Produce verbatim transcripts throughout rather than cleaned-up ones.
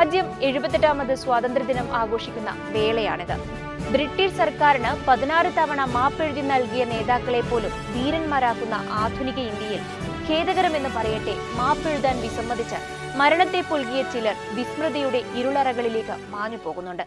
രാജ്യം എഴുപത്തെട്ടാമത് സ്വാതന്ത്ര്യദിനം ആഘോഷിക്കുന്ന വേളയാണിത്. ബ്രിട്ടീഷ് സർക്കാരിന് പതിനാറ് തവണ മാപ്പെഴുതി നൽകിയ നേതാക്കളെ പോലും ധീരന്മാരാക്കുന്ന ആധുനിക ഇന്ത്യയിൽ ഖേദകരമെന്ന് പറയട്ടെ, മാപ്പെഴുതാൻ വിസമ്മതിച്ച് മരണത്തെ പുൽകിയ ചിലർ വിസ്മൃതിയുടെ ഇരുളറകളിലേക്ക് മാഞ്ഞു പോകുന്നുണ്ട്.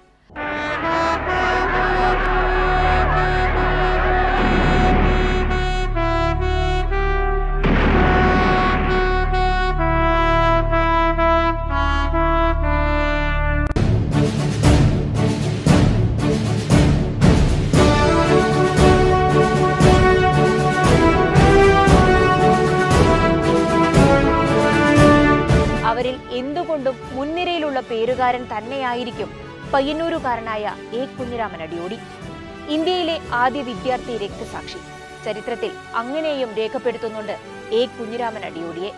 അവരിൽ എന്തുകൊണ്ടും മുൻനിരയിലുള്ള പേരുകാരൻ തന്നെയായിരിക്കും പയ്യന്നൂരുകാരനായ എ കുഞ്ഞിരാമൻ അടിയോടി. ഇന്ത്യയിലെ ആദ്യ വിദ്യാർത്ഥി രക്തസാക്ഷി. ചരിത്രത്തിൽ അങ്ങനെയും രേഖപ്പെടുത്തുന്നുണ്ട് എ കുഞ്ഞിരാമൻ അടിയോടിയെ.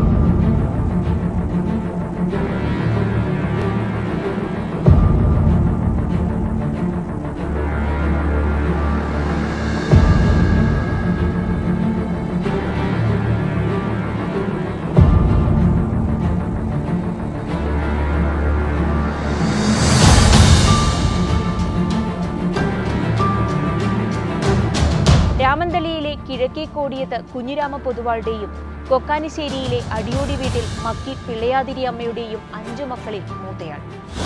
രാമന്തളിയിലെ കിഴക്കേക്കോടിയത്ത് കുഞ്ഞിരാമ പൊതുവാളുടെയും കൊക്കാനിശ്ശേരിയിലെ അടിയോടി വീട്ടിൽ മക്കി പിള്ളയാതിരി അമ്മയുടെയും അഞ്ചു മക്കളിൽ മൂത്തയാൾ.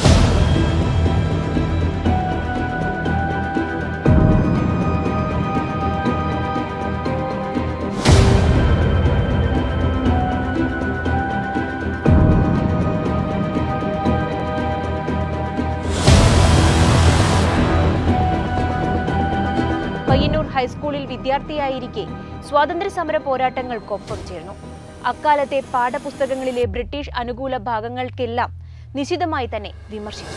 പയ്യന്നൂർ ഹൈസ്കൂളിൽ വിദ്യാർത്ഥിയായിരിക്കെ സ്വാതന്ത്ര്യ സമര പോരാട്ടങ്ങൾക്കൊപ്പം ചേർന്നു. അക്കാലത്തെ പാഠപുസ്തകങ്ങളിലെ ബ്രിട്ടീഷ് അനുകൂല ഭാഗങ്ങൾക്കെല്ലാം നിശിതമായി തന്നെ വിമർശിച്ചു.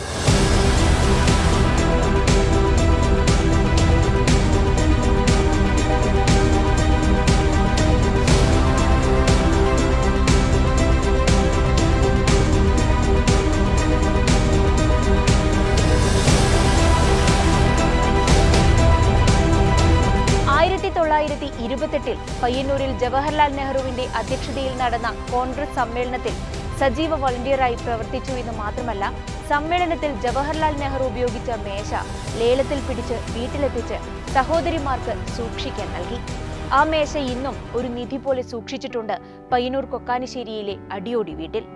ആയിരത്തി തൊള്ളായിരത്തി ഇരുപത്തെട്ടിൽ പയ്യന്നൂരിൽ ജവഹർലാൽ നെഹ്റുവിന്റെ അധ്യക്ഷതയിൽ നടന്ന കോൺഗ്രസ് സമ്മേളനത്തിൽ സജീവ വോളണ്ടിയറായി പ്രവർത്തിച്ചു എന്ന് മാത്രമല്ല, സമ്മേളനത്തിൽ ജവഹർലാൽ നെഹ്റു ഉപയോഗിച്ച മേശ ലേലത്തിൽ പിടിച്ച് വീട്ടിലെത്തിച്ച് സഹോദരിമാർക്ക് സൂക്ഷിക്കാൻ നൽകി. ആ മേശ ഇന്നും ഒരു നിധി പോലെ സൂക്ഷിച്ചിട്ടുണ്ട് പയ്യന്നൂർ കൊക്കാനിശ്ശേരിയിലെ അടിയോടി വീട്ടിൽ.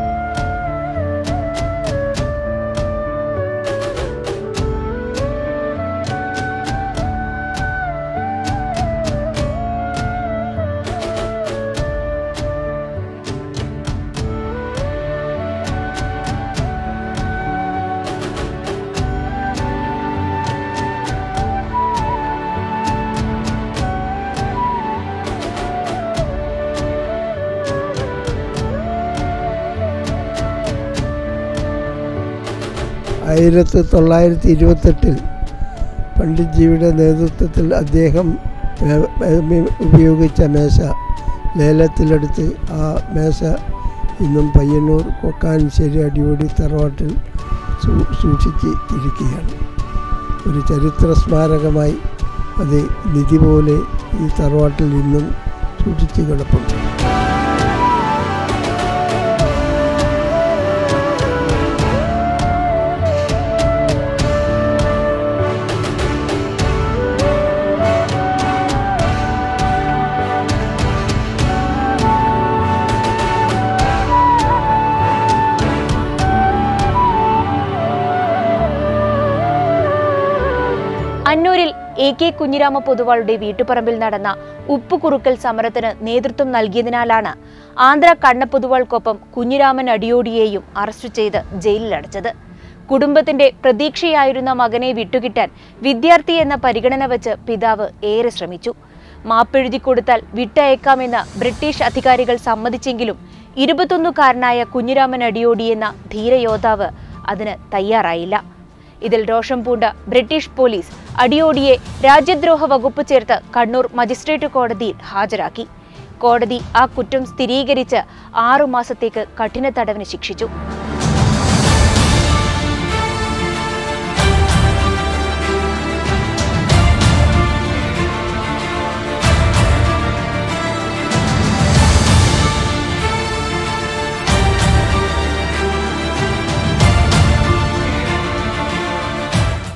ആയിരത്തി തൊള്ളായിരത്തി ഇരുപത്തെട്ടിൽ പണ്ഡിറ്റ്ജിയുടെ നേതൃത്വത്തിൽ അദ്ദേഹം ഉപയോഗിച്ച മേശ ലേലത്തിലെടുത്ത് ആ മേശ ഇന്നും പയ്യന്നൂർ കൊക്കാനിശ്ശേരി അടിയോടി തറവാട്ടിൽ സൂക്ഷിച്ച് ഇരിക്കുകയാണ്. ഒരു ചരിത്ര സ്മാരകമായി അത് നിധി പോലെ ഈ തറവാട്ടിൽ ഇന്നും സൂക്ഷിച്ച് കിടപ്പുണ്ട്. അന്നൂരിൽ എ കെ കുഞ്ഞിരാമ പൊതുവാളുടെ വീട്ടുപറമ്പിൽ നടന്ന ഉപ്പുകുറുക്കൽ സമരത്തിന് നേതൃത്വം നൽകിയതിനാലാണ് ആന്ധ്ര കണ്ണപ്പൊതുവാൾക്കൊപ്പം കുഞ്ഞിരാമൻ അടിയോടിയെയും അറസ്റ്റ് ചെയ്ത് ജയിലിലടച്ചത്. കുടുംബത്തിന്റെ പ്രതീക്ഷയായിരുന്ന മകനെ വിട്ടുകിട്ടാൻ വിദ്യാർത്ഥി എന്ന പരിഗണന വെച്ച് പിതാവ് ഏറെ ശ്രമിച്ചു. മാപ്പെഴുതി കൊടുത്താൽ വിട്ടയക്കാമെന്ന് ബ്രിട്ടീഷ് അധികാരികൾ സമ്മതിച്ചെങ്കിലും ഇരുപത്തൊന്നുകാരനായ കുഞ്ഞിരാമൻ അടിയോടി എന്ന ധീരയോദ്ധാവ് അതിന് തയ്യാറായില്ല. ഇതിൽ രോഷം പൂണ്ട ബ്രിട്ടീഷ് പോലീസ് അടിയോടിയെ രാജ്യദ്രോഹ വകുപ്പ് ചേർത്ത് കണ്ണൂർ മജിസ്ട്രേറ്റ് കോടതിയിൽ ഹാജരാക്കി. കോടതി ആ കുറ്റം സ്ഥിരീകരിച്ച് ആറുമാസത്തേക്ക് കഠിന തടവിന് ശിക്ഷിച്ചു.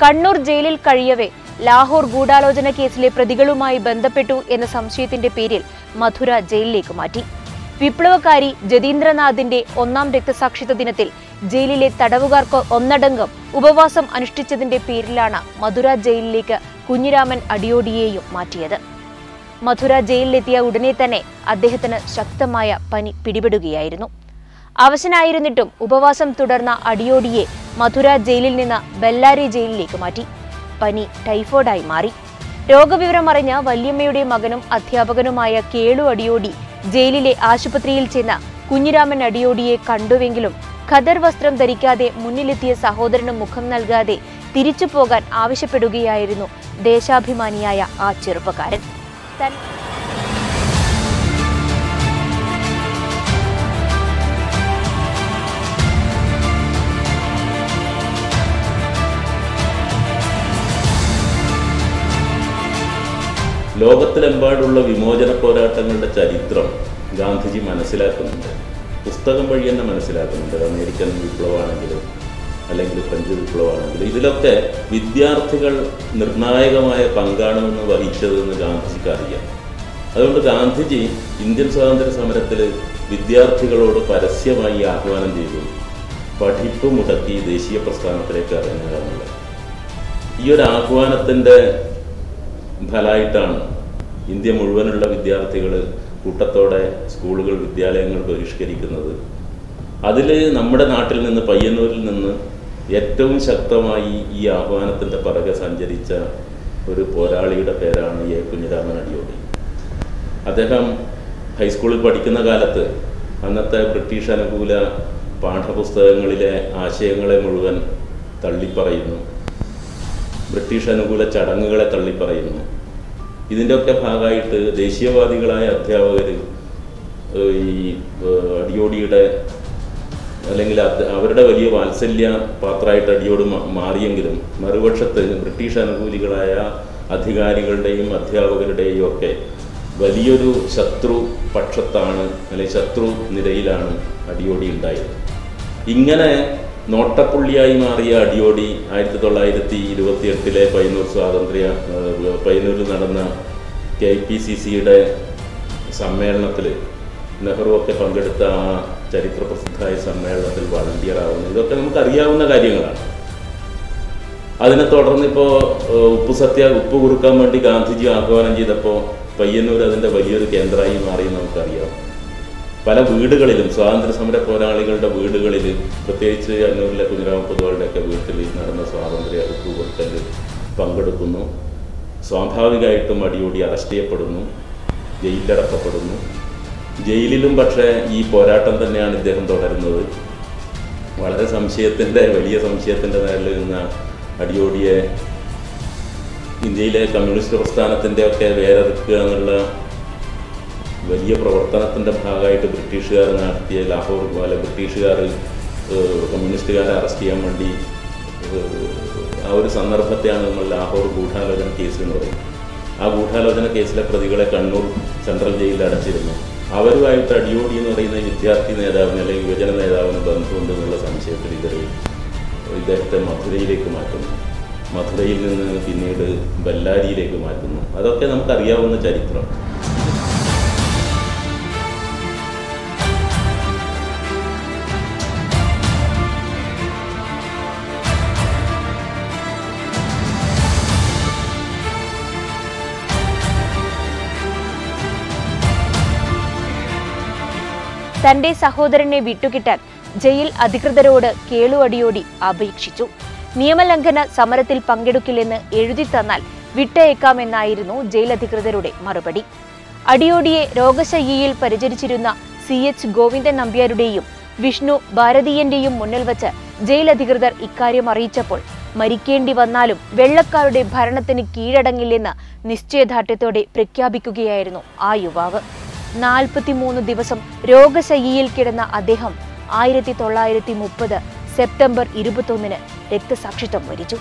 കണ്ണൂർ ജയിലിൽ കഴിയവേ ലാഹോർ ഗൂഢാലോചന കേസിലെ പ്രതികളുമായി ബന്ധപ്പെട്ടു എന്ന സംശയത്തിന്റെ പേരിൽ മധുര ജയിലിലേക്ക് മാറ്റി. വിപ്ലവകാരി ജതീന്ദ്രനാഥിന്റെ ഒന്നാം രക്തസാക്ഷിത്വ ദിനത്തിൽ ജയിലിലെ തടവുകാർക്ക് ഒന്നടങ്കം ഉപവാസം അനുഷ്ഠിച്ചതിന്റെ പേരിലാണ് മധുര ജയിലിലേക്ക് കുഞ്ഞിരാമൻ അടിയോടിയെയും മാറ്റിയത്. മധുര ജയിലിലെത്തിയ ഉടനെ തന്നെ അദ്ദേഹത്തിന് ശക്തമായ പനി പിടിപെടുകയായിരുന്നു. അവശനായിരുന്നിട്ടും ഉപവാസം തുടർന്ന അടിയോടിയെ മധുര ജയിലിൽ നിന്ന് ബെല്ലാരി ജയിലിലേക്ക് മാറ്റി. പനി ടൈഫോയിഡായി മാറി. രോഗവിവരം അറിഞ്ഞ വല്യമ്മയുടെ മകനും അധ്യാപകനുമായ കേളു അടിയോടി ജയിലിലെ ആശുപത്രിയിൽ ചെന്ന കുഞ്ഞിരാമൻ അടിയോടിയെ കണ്ടുവെങ്കിലും ഖദർ വസ്ത്രം ധരിക്കാതെ മുന്നിലെത്തിയ സഹോദരന് മുഖം നൽകാതെ തിരിച്ചു പോകാൻ ആവശ്യപ്പെടുകയായിരുന്നു ദേശാഭിമാനിയായ ആ ചെറുപ്പക്കാരൻ. ലോകത്തിലെമ്പാടുള്ള വിമോചന പോരാട്ടങ്ങളുടെ ചരിത്രം ഗാന്ധിജി മനസ്സിലാക്കുന്നുണ്ട്. പുസ്തകം വഴി തന്നെ മനസ്സിലാക്കുന്നുണ്ട്. അമേരിക്കൻ വിപ്ലവമാണെങ്കിലും അല്ലെങ്കിൽ ഫ്രഞ്ച് വിപ്ലവമാണെങ്കിലും ഇതിലൊക്കെ വിദ്യാർത്ഥികൾ നിർണായകമായ പങ്കാണെന്ന് വഹിച്ചതെന്ന് ഗാന്ധിജിക്ക് അറിയാം. അതുകൊണ്ട് ഗാന്ധിജി ഇന്ത്യൻ സ്വാതന്ത്ര്യ സമരത്തിൽ വിദ്യാർത്ഥികളോട് പരസ്യമായി ആഹ്വാനം ചെയ്തു, പഠിപ്പ് മുടക്കി ദേശീയ പ്രസ്ഥാനത്തിലേക്ക് ഇറങ്ങുക എന്നുള്ളത്. ഈ ഒരു ആഹ്വാനത്തിൻ്റെ ഫലമായിട്ടാണ് ഇന്ത്യ മുഴുവനുള്ള വിദ്യാർത്ഥികൾ കൂട്ടത്തോടെ സ്കൂളുകൾ വിദ്യാലയങ്ങൾ ബഹിഷ്കരിക്കുന്നത്. അതിൽ നമ്മുടെ നാട്ടിൽ നിന്ന് പയ്യന്നൂരിൽ നിന്ന് ഏറ്റവും ശക്തമായി ഈ ആഹ്വാനത്തിൻ്റെ പിറകെ സഞ്ചരിച്ച ഒരു പോരാളിയുടെ പേരാണ് എ കുഞ്ഞിരാമൻ അടിയോടി. അദ്ദേഹം ഹൈസ്കൂളിൽ പഠിക്കുന്ന കാലത്ത് അന്നത്തെ ബ്രിട്ടീഷ് അനുകൂല പാഠപുസ്തകങ്ങളിലെ ആശയങ്ങളെ മുഴുവൻ തള്ളിപ്പറയുന്നു, ബ്രിട്ടീഷ് അനുകൂല ചടങ്ങുകളെ തള്ളിപ്പറയുന്നു. ഇതിൻ്റെയൊക്കെ ഭാഗമായിട്ട് ദേശീയവാദികളായ അധ്യാപകർ ഈ അടിയോടിയുടെ അല്ലെങ്കിൽ അവരുടെ വലിയ വാത്സല്യ പാത്രമായിട്ട് അടിയോട് മാറിയെങ്കിലും മറുപക്ഷത്ത് ബ്രിട്ടീഷ് അനുകൂലികളായ അധികാരികളുടെയും അധ്യാപകരുടെയും ഒക്കെ വലിയൊരു ശത്രു പക്ഷത്താണ് അല്ലെങ്കിൽ ശത്രു നിരയിലാണ് അടിയോടി ഉണ്ടായത്. ഇങ്ങനെ നോട്ടപ്പുള്ളിയായി മാറിയ അടിയോടി ആയിരത്തി തൊള്ളായിരത്തി ഇരുപത്തി എട്ടിലെ പയ്യന്നൂർ സ്വാതന്ത്ര്യ പയ്യന്നൂരിൽ നടന്ന കെ പി സി സിയുടെ സമ്മേളനത്തിൽ നെഹ്റു ഒക്കെ പങ്കെടുത്ത ആ ചരിത്രപ്രസിദ്ധമായ സമ്മേളനത്തിൽ വളണ്ടിയർ ആവുന്നു. ഇതൊക്കെ നമുക്കറിയാവുന്ന കാര്യങ്ങളാണ്. അതിനെ തുടർന്ന് ഇപ്പോൾ ഉപ്പു സത്യ ഉപ്പ് കുറുക്കാൻ വേണ്ടി ഗാന്ധിജി ആഹ്വാനം ചെയ്തപ്പോൾ പയ്യന്നൂർ അതിൻ്റെ വലിയൊരു കേന്ദ്രമായി മാറി നമുക്കറിയാം. പല വീടുകളിലും സ്വാതന്ത്ര്യ സമര പോരാളികളുടെ വീടുകളിൽ, പ്രത്യേകിച്ച് അന്നൂരിലെ കുഞ്ഞിരാമൻ പൊതുവാളുടെയൊക്കെ വീട്ടിൽ നടന്ന സ്വാതന്ത്ര്യ ഉപ്പുകൊടുക്കലിൽ പങ്കെടുക്കുന്നു. സ്വാഭാവികമായിട്ടും അടിയോടി അറസ്റ്റ് ചെയ്യപ്പെടുന്നു, ജയിലിലടക്കപ്പെടുന്നു. ജയിലിലും പക്ഷേ ഈ പോരാട്ടം തന്നെയാണ് ഇദ്ദേഹം തുടരുന്നത്. വളരെ സംശയത്തിൻ്റെ വലിയ സംശയത്തിൻ്റെ നേരിൽ നിന്ന അടിയോടിയെ ഇന്ത്യയിലെ കമ്മ്യൂണിസ്റ്റ് പ്രസ്ഥാനത്തിൻ്റെ ഒക്കെ വേരറുക്കുക എന്നുള്ള വലിയ പ്രവർത്തനത്തിൻ്റെ ഭാഗമായിട്ട് ബ്രിട്ടീഷുകാർ നടത്തിയ ലാഹോർ പോലെ ബ്രിട്ടീഷുകാർ കമ്മ്യൂണിസ്റ്റുകാരെ അറസ്റ്റ് ചെയ്യാൻ വേണ്ടി ആ ഒരു സന്ദർഭത്തെയാണ് നമ്മൾ ലാഹോർ ഗൂഢാലോചന കേസ് എന്ന് പറയുന്നത്. ആ ഗൂഢാലോചന കേസിലെ പ്രതികളെ കണ്ണൂർ സെൻട്രൽ ജയിലിൽ അടച്ചിരുന്നു. അവരുമായിട്ട് അടിയോടി എന്ന് പറയുന്ന വിദ്യാർത്ഥി നേതാവിന് അല്ലെങ്കിൽ യുവജന നേതാവിന് ബന്ധമുണ്ട് എന്നുള്ള സംശയത്തിൽ ഇവർ ഇദ്ദേഹത്തെ മധുരയിലേക്ക് മാറ്റുന്നു. മധുരയിൽ നിന്ന് പിന്നീട് ബെല്ലാരിയിലേക്ക് മാറ്റുന്നു. അതൊക്കെ നമുക്കറിയാവുന്ന ചരിത്രം. തന്റെ സഹോദരനെ വിട്ടുകിട്ടാൻ ജയിൽ അധികൃതരോട് കേളു അടിയോടി അപേക്ഷിച്ചു. നിയമലംഘന സമരത്തിൽ പങ്കെടുക്കില്ലെന്ന് എഴുതി തന്നാൽ വിട്ടയക്കാമെന്നായിരുന്നു ജയിൽ അധികൃതരുടെ മറുപടി. അടിയോടിയെ രോഗശയ്യയിൽ പരിചരിച്ചിരുന്ന സി എച്ച് ഗോവിന്ദൻ നമ്പ്യാരുടെയും വിഷ്ണു ഭാരതീയന്റെയും മുന്നിൽ വച്ച് ജയിൽ അധികൃതർ ഇക്കാര്യം അറിയിച്ചപ്പോൾ മരിക്കേണ്ടി വന്നാലും വെള്ളക്കാരുടെ ഭരണത്തിന് കീഴടങ്ങില്ലെന്ന് നിശ്ചയദാർഢ്യത്തോടെ പ്രഖ്യാപിക്കുകയായിരുന്നു ആ യുവാവ്. നാൽപ്പത്തിമൂന്ന് ദിവസം രോഗശയ്യയിൽ കിടന്ന അദ്ദേഹം ആയിരത്തി തൊള്ളായിരത്തി മുപ്പത് സെപ്റ്റംബർ ഇരുപത്തൊന്നിന് രക്തസാക്ഷിത്വം വരിച്ചു.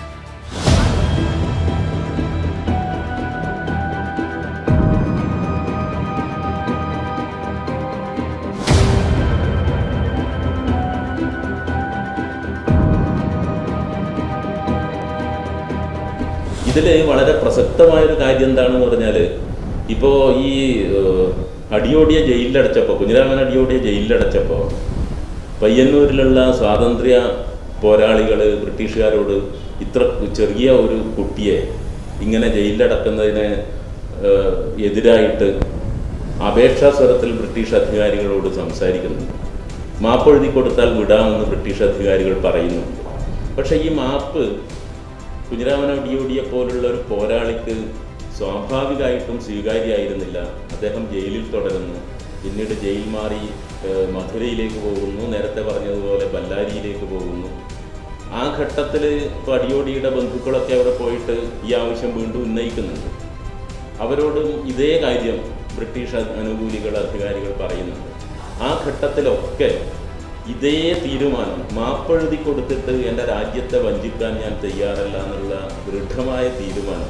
ഇതിൽ വളരെ പ്രസക്തമായൊരു കാര്യം എന്താണെന്ന് പറഞ്ഞാൽ, ഇപ്പോൾ ഈ അടിയോടിയ ജയിലിലടച്ചപ്പോൾ, കുഞ്ഞിരാമൻ അടിയോടിയ ജയിലിലടച്ചപ്പോൾ പയ്യന്നൂരിലുള്ള സ്വാതന്ത്ര്യ പോരാളികൾ ബ്രിട്ടീഷുകാരോട് ഇത്ര ചെറിയ ഒരു കുട്ടിയെ ഇങ്ങനെ ജയിലിലടക്കുന്നതിന് എതിരായിട്ട് അപേക്ഷാ സ്വരത്തിൽ ബ്രിട്ടീഷ് അധികാരികളോട് സംസാരിക്കുന്നുണ്ട്. മാപ്പെഴുതി കൊടുത്താൽ വിടാമെന്ന് ബ്രിട്ടീഷ് അധികാരികൾ പറയുന്നുണ്ട്. പക്ഷേ ഈ മാപ്പ് കുഞ്ഞിരാമൻ അടിയോടിയെ പോലുള്ള ഒരു പോരാളിക്ക് സ്വാഭാവികമായിട്ടും സ്വീകാര്യമായിരുന്നില്ല. അദ്ദേഹം ജയിലിൽ തുടരുന്നു. പിന്നീട് ജയിൽ മാറി മധുരയിലേക്ക് പോകുന്നു, നേരത്തെ പറഞ്ഞതുപോലെ ബല്ലാരിയിലേക്ക് പോകുന്നു. ആ ഘട്ടത്തിൽ ഇപ്പോൾ അടിയോടിയുടെ ബന്ധുക്കളൊക്കെ അവിടെ പോയിട്ട് ഈ ആവശ്യം വീണ്ടും ഉന്നയിക്കുന്നുണ്ട്. അവരോടും ഇതേ കാര്യം ബ്രിട്ടീഷ് അനുകൂലികൾ അധികാരികൾ പറയുന്നുണ്ട്. ആ ഘട്ടത്തിലൊക്കെ ഇതേ തീരുമാനം, മാപ്പെഴുതി കൊടുത്തിട്ട് എൻ്റെ രാജ്യത്തെ വഞ്ചിക്കാൻ ഞാൻ തയ്യാറല്ല എന്നുള്ള ദൃഢമായ തീരുമാനം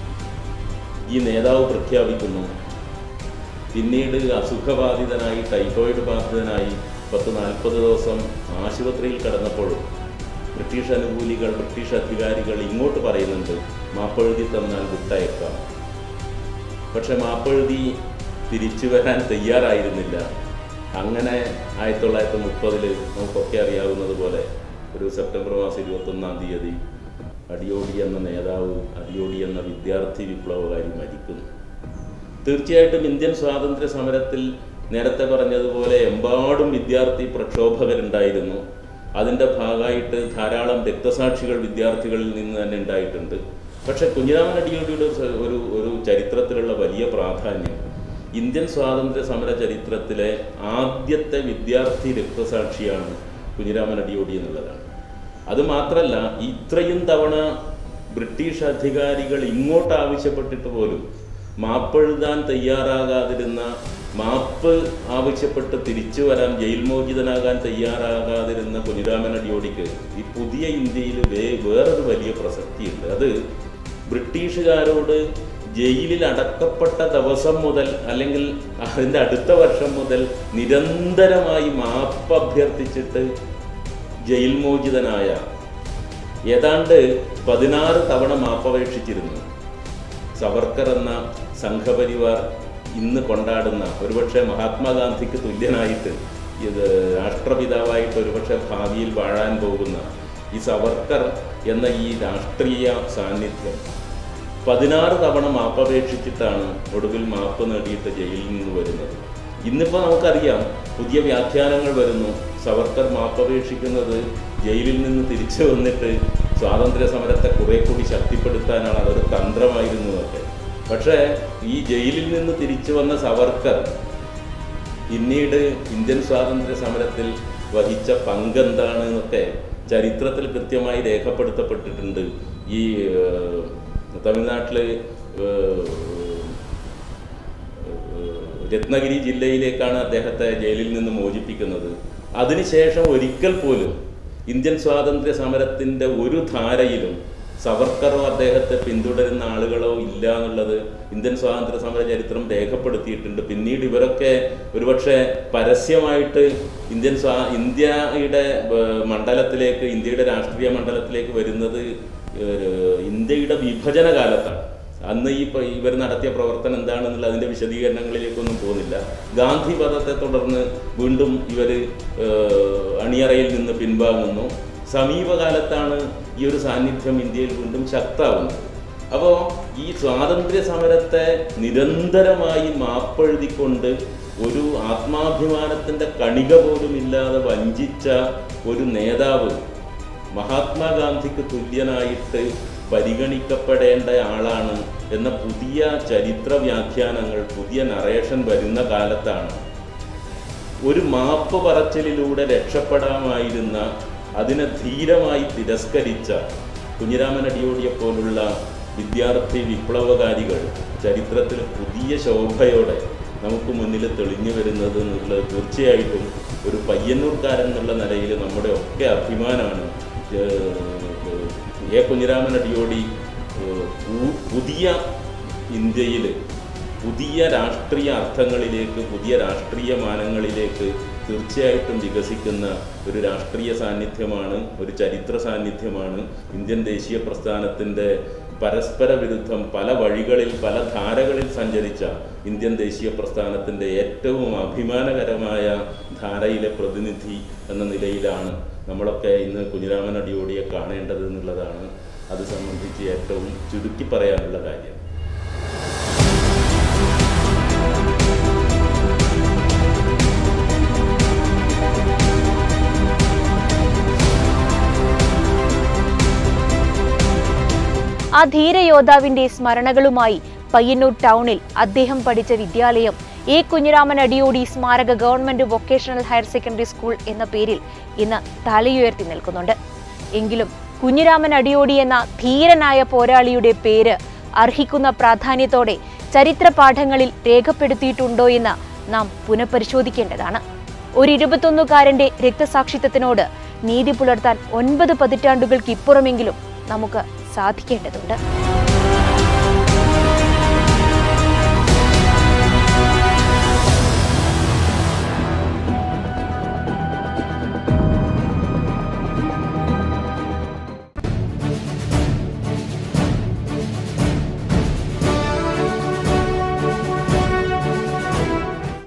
ഈ നേതാവ് പ്രഖ്യാപിക്കുന്നു. പിന്നീട് അസുഖബാധിതനായി, ടൈഫോയിഡ് ബാധിതനായി പത്ത് നാൽപ്പത് ദിവസം ആശുപത്രിയിൽ കിടന്നപ്പോഴും ബ്രിട്ടീഷ് അനുകൂലികൾ, ബ്രിട്ടീഷ് അധികാരികൾ ഇങ്ങോട്ട് പറയുന്നുണ്ട്, മാപ്പെഴുതി തന്നാൽ വിട്ടയക്കാം. പക്ഷെ മാപ്പെഴുതി തിരിച്ചു വരാൻ തയ്യാറായിരുന്നില്ല. അങ്ങനെ ആയിരത്തി തൊള്ളായിരത്തി മുപ്പതിൽ നമുക്കൊക്കെ അറിയാവുന്നത് പോലെ ഒരു സെപ്റ്റംബർ മാസം ഇരുപത്തൊന്നാം തീയതി അടിയോടി എന്ന നേതാവ്, അടിയോടി എന്ന വിദ്യാർത്ഥി വിപ്ലവകാരി മരിക്കുന്നു. തീർച്ചയായിട്ടും ഇന്ത്യൻ സ്വാതന്ത്ര്യ സമരത്തിൽ നേരത്തെ പറഞ്ഞതുപോലെ എമ്പാടും വിദ്യാർത്ഥി പ്രക്ഷോഭകരുണ്ടായിരുന്നു. അതിൻ്റെ ഭാഗമായിട്ട് ധാരാളം രക്തസാക്ഷികൾ വിദ്യാർത്ഥികളിൽ നിന്ന് തന്നെ ഉണ്ടായിട്ടുണ്ട്. പക്ഷേ കുഞ്ഞിരാമൻ അടിയോടിയുടെ ഒരു ഒരു ചരിത്രത്തിലുള്ള വലിയ പ്രാധാന്യം ഇന്ത്യൻ സ്വാതന്ത്ര്യ സമര ചരിത്രത്തിലെ ആദ്യത്തെ വിദ്യാർത്ഥി രക്തസാക്ഷിയാണ് കുഞ്ഞിരാമൻ അടിയോടി എന്നുള്ളതാണ്. അതുമാത്രമല്ല, ഇത്രയും തവണ ബ്രിട്ടീഷ് അധികാരികൾ ഇങ്ങോട്ട് ആവശ്യപ്പെട്ടിട്ട് പോലും മാപ്പെഴുതാൻ തയ്യാറാകാതിരുന്ന, മാപ്പ് ആവശ്യപ്പെട്ട് തിരിച്ചു വരാൻ, ജയിൽ മോചിതനാകാൻ തയ്യാറാകാതിരുന്ന കുഞ്ഞിരാമൻ അടിയോടിക്ക് ഈ പുതിയ ഇന്ത്യയിൽ വേ വേറൊരു വലിയ പ്രസക്തിയുണ്ട്. അത് ബ്രിട്ടീഷുകാരോട് ജയിലിൽ അടക്കപ്പെട്ട ദിവസം മുതൽ അല്ലെങ്കിൽ അതിൻ്റെ അടുത്ത വർഷം മുതൽ നിരന്തരമായി മാപ്പ് അഭ്യർത്ഥിച്ചിട്ട് ജയിൽ മോചിതനായ, ഏതാണ്ട് പതിനാറ് തവണ മാപ്പപേക്ഷിച്ചിരുന്നു സവർക്കർ എന്ന സംഘപരിവാർ ഇന്ന് കൊണ്ടാടുന്ന, ഒരുപക്ഷെ മഹാത്മാഗാന്ധിക്ക് തുല്യനായിട്ട്, ഇത് രാഷ്ട്രപിതാവായിട്ട് ഒരുപക്ഷെ ഭാവിയിൽ വാഴാൻ പോകുന്ന ഈ സവർക്കർ എന്ന ഈ രാഷ്ട്രീയ സാന്നിധ്യം പതിനാറ് തവണ മാപ്പപേക്ഷിച്ചിട്ടാണ് ഒടുവിൽ മാപ്പ് നേടിയിട്ട് ജയിലിൽ നിന്ന് വരുന്നത്. ഇന്നിപ്പോൾ നമുക്കറിയാം, പുതിയ വ്യാഖ്യാനങ്ങൾ വരുന്നു. സവർക്കർ മാപ്പപേക്ഷിക്കുന്നത് ജയിലിൽ നിന്ന് തിരിച്ചു വന്നിട്ട് സ്വാതന്ത്ര്യ സമരത്തെ കുറെ കൂടി ശക്തിപ്പെടുത്താനാണ്, അതൊരു തന്ത്രമായിരുന്നു എന്നൊക്കെ. പക്ഷേ ഈ ജയിലിൽ നിന്ന് തിരിച്ചു വന്ന സവർക്കർ പിന്നീട് ഇന്ത്യൻ സ്വാതന്ത്ര്യ സമരത്തിൽ വഹിച്ച പങ്കെന്താണ് എന്നൊക്കെ ചരിത്രത്തിൽ കൃത്യമായി രേഖപ്പെടുത്തപ്പെട്ടിട്ടുണ്ട്. ഈ തമിഴ്നാട്ടിൽ രത്നഗിരി ജില്ലയിലേക്കാണ് അദ്ദേഹത്തെ ജയിലിൽ നിന്ന് മോചിപ്പിക്കുന്നത്. അതിനുശേഷം ഒരിക്കൽ പോലും ഇന്ത്യൻ സ്വാതന്ത്ര്യ സമരത്തിൻ്റെ ഒരു ധാരയിലും സവർക്കറോ അദ്ദേഹത്തെ പിന്തുടരുന്ന ആളുകളോ ഇല്ല എന്നുള്ളത് ഇന്ത്യൻ സ്വാതന്ത്ര്യ സമര ചരിത്രം രേഖപ്പെടുത്തിയിട്ടുണ്ട്. പിന്നീട് ഇവരൊക്കെ ഒരുപക്ഷെ പരസ്യമായിട്ട് ഇന്ത്യൻ സ്വാ ഇന്ത്യയുടെ മണ്ഡലത്തിലേക്ക്, ഇന്ത്യയുടെ രാഷ്ട്രീയ മണ്ഡലത്തിലേക്ക് വരുന്നത് ഇന്ത്യയുടെ വിഭജന കാലത്താണ്. അന്ന് ഈ ഇവർ നടത്തിയ പ്രവർത്തനം എന്താണെന്നുള്ള അതിൻ്റെ വിശദീകരണങ്ങളിലേക്കൊന്നും പോകുന്നില്ല. ഗാന്ധി വധത്തെ തുടർന്ന് വീണ്ടും ഇവർ അണിയറയിൽ നിന്ന് പിൻവാങ്ങുന്നു. സമീപകാലത്താണ് ഈ ഒരു സാന്നിധ്യം ഇന്ത്യയിൽ വീണ്ടും ശക്തമാവുന്നത്. അപ്പോൾ ഈ സ്വാതന്ത്ര്യ സമരത്തെ നിരന്തരമായി മാപ്പെഴുതിക്കൊണ്ട് ഒരു ആത്മാഭിമാനത്തിൻ്റെ കണിക പോലും ഇല്ലാതെ വഞ്ചിച്ച ഒരു നേതാവ്, മഹാത്മാഗാന്ധിക്ക് തുല്യനായിട്ട് പരിഗണിക്കപ്പെടേണ്ട ആളാണ് എന്ന പുതിയ ചരിത്ര വ്യാഖ്യാനങ്ങൾ, പുതിയ നറേഷൻ വരുന്ന കാലത്താണ് ഒരു മാപ്പ് പറച്ചിലിലൂടെ രക്ഷപ്പെടാമായിരുന്ന, അതിനെ ധീരമായി തിരസ്കരിച്ച കുഞ്ഞിരാമൻ അടിയോടിയെ പോലുള്ള വിദ്യാർത്ഥി വിപ്ലവകാരികൾ ചരിത്രത്തിൽ പുതിയ ശോഭയോടെ നമുക്ക് മുന്നിൽ തെളിഞ്ഞു വരുന്നത് എന്നുള്ളത് തീർച്ചയായിട്ടും ഒരു പയ്യന്നൂർക്കാരൻ എന്നുള്ള നിലയിൽ നമ്മുടെ ഒക്കെ അഭിമാനമാണ്. എ കുഞ്ഞിരാമൻ അടിയോടി പുതിയ ഇന്ത്യയിൽ പുതിയ രാഷ്ട്രീയ അർത്ഥങ്ങളിലേക്ക്, പുതിയ രാഷ്ട്രീയ മാനങ്ങളിലേക്ക് തീർച്ചയായിട്ടും വികസിക്കുന്ന ഒരു രാഷ്ട്രീയ സാന്നിധ്യമാണ്, ഒരു ചരിത്ര സാന്നിധ്യമാണ്. ഇന്ത്യൻ ദേശീയ പ്രസ്ഥാനത്തിൻ്റെ പരസ്പര വിരുദ്ധം പല വഴികളിൽ പല ധാരകളിൽ സഞ്ചരിച്ച ഇന്ത്യൻ ദേശീയ പ്രസ്ഥാനത്തിൻ്റെ ഏറ്റവും അഭിമാനകരമായ ധാരയിലെ പ്രതിനിധി എന്ന നിലയിലാണ് നമ്മളൊക്കെ ഇന്ന് കുഞ്ഞിരാമൻ അടിയോടിയെ കാണേണ്ടത് എന്നുള്ളതാണ് അത് സംബന്ധിച്ച് ഏറ്റവും ചുരുക്കി പറയാനുള്ള കാര്യം. ആ ധീരയോദ്ധാവിന്റെ സ്മരണകളുമായി പയ്യന്നൂർ ടൗണിൽ അദ്ദേഹം പഠിച്ച വിദ്യാലയം എ കുഞ്ഞിരാമൻ അടിയോടി സ്മാരക government vocational higher secondary school എന്ന പേരിൽ ഇന്ന് തലയുയർത്തി നിൽക്കുന്നുണ്ട്. എങ്കിലും കുഞ്ഞിരാമൻ അടിയോടി എന്ന ധീരനായ പോരാളിയുടെ പേര് അർഹിക്കുന്ന പ്രാധാന്യത്തോടെ ചരിത്ര പാഠങ്ങളിൽ രേഖപ്പെടുത്തിയിട്ടുണ്ടോ എന്ന് നാം പുനഃപരിശോധിക്കേണ്ടതാണ്. ഒരു ഇരുപത്തൊന്നുകാരന്റെ രക്തസാക്ഷിത്വത്തിനോട് നീതി പുലർത്താൻ ഒൻപത് പതിറ്റാണ്ടുകൾക്കിപ്പുറമെങ്കിലും നമുക്ക് സാധിക്കേണ്ടതുണ്ട്.